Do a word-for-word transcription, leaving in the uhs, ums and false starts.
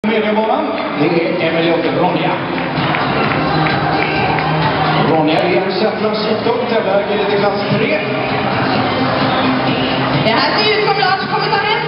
Mediebanan, det är Emelie och Ronja. Ronja är en centralsektor, tävlar i klass tre. Det här ser ut som Lars kommer ta hem.